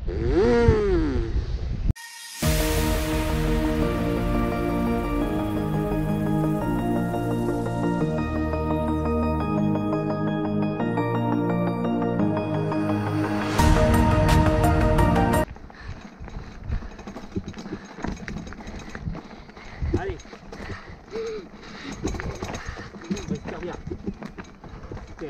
Allez. Respire bien. Super.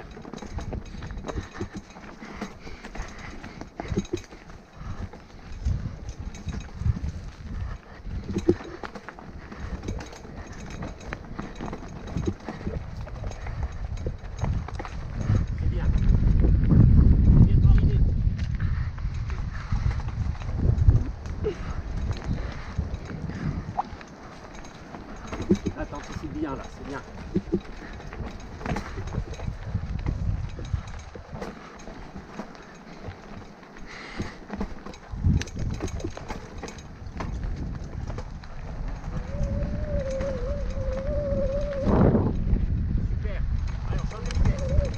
C'est bien. Bien terminé. Là, t'anticipes bien, là, c'est bien. Super. Allez, on change de vitesse.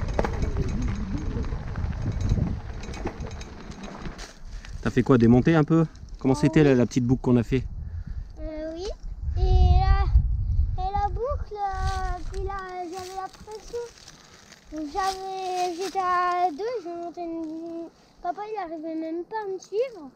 T'as fait quoi, démonter un peu? Comment c'était la petite boucle qu'on a fait? Oui. Et la boucle, puis là, j'avais la pression. Donc j'étais à 2, j'ai monté une... Papa, il arrivait même pas à me suivre.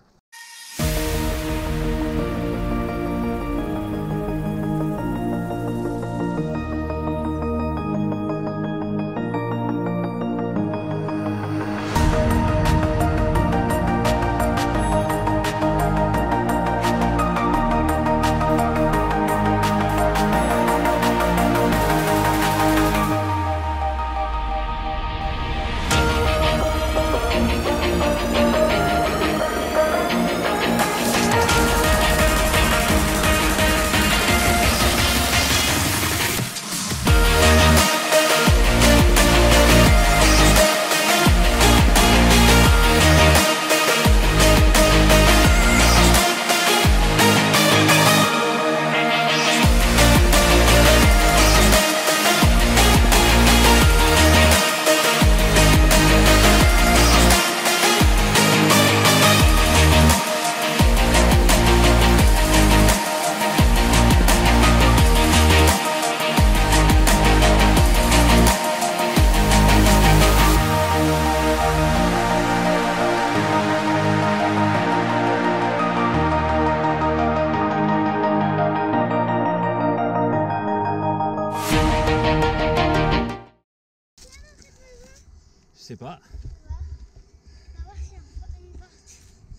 Je sais pas. On va voir si on une partie.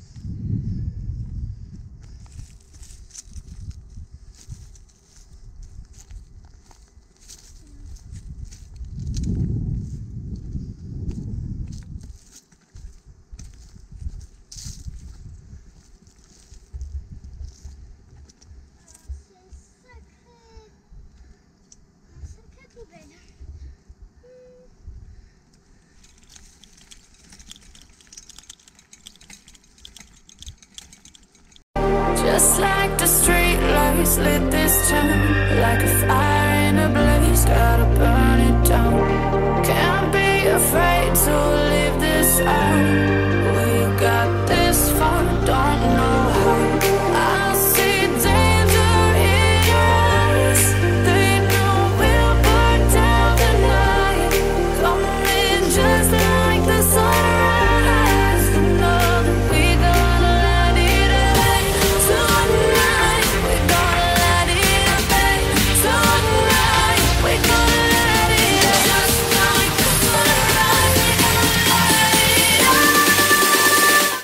C'est une sacrée poubelle. Just like the street lights lit this town, like a fire in a blaze, gotta burn it down. Can't be afraid to leave this out. We got this far, don't know how. I see danger in your eyes. They know we'll burn down the night. Coming just like the sunrise. You know that we gonna let it rain. Tonight we gonna let it rain. Tonight we gonna let it rain. Just like the sunrise, we gonna let it rain.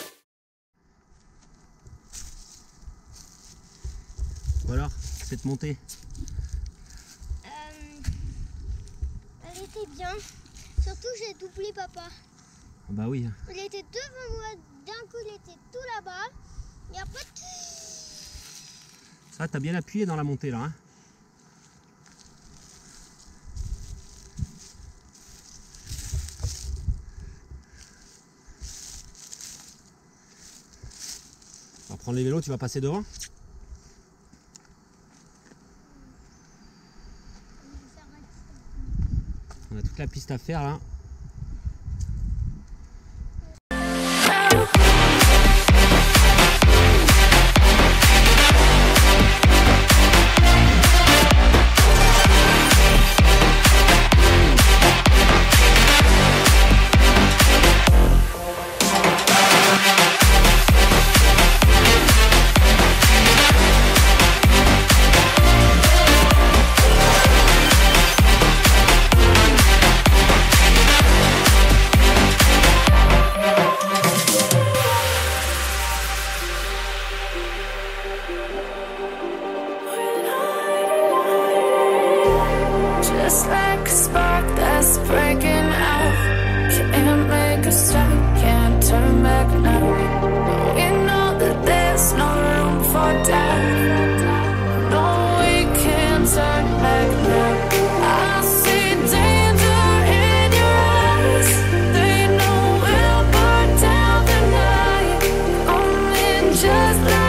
Voilà, cette montée. Elle était bien. Surtout, j'ai doublé papa. Bah oui. Il était devant moi. D'un coup, il était tout là-bas. Et après... Ça, t'as bien appuyé dans la montée là. Hein. On va prendre les vélos, tu vas passer devant. On a toute la piste à faire là. just like